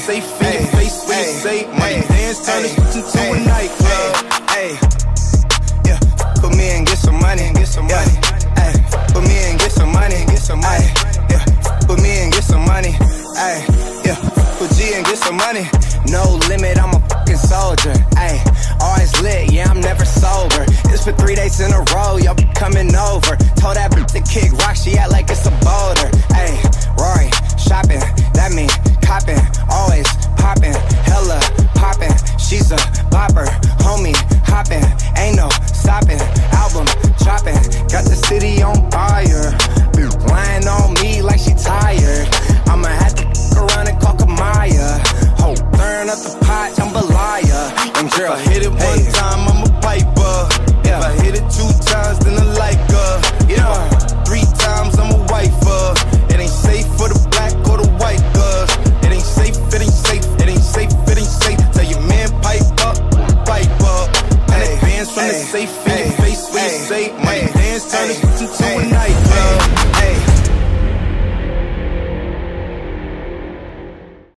safe in your face when you say money dance, turn this into a nightclub. Yeah, put me and get some money, put me and get some money, yeah, put me and get some money, yeah, put G and get some money. No limit, I'm a fucking soldier, always lit, yeah, I'm never sober. It's for 3 days in a row, y'all be coming over. Told that bitch to kick rock, she act like it's a boulder. Rory, shopping, that mean copping, always popping, hella popping. She's a bopper, homie, hopping, ain't no stopping. Album dropping, got the city on fire. Lying on me like she tired. I'ma have to around and call Kamaya. Ho, turn up the pot, jambalaya. And girl, if I hit it one time, I'm a piper. If I hit it 2 times, then I like her. Yeah, 3 times, I'm a wifer. It ain't safe for the black or the white girls. It ain't safe, it ain't safe, it ain't safe, it ain't safe. Tell your man pipe up, pipe up. And it bands from the safe in your face when you say money dance, turn this into a night.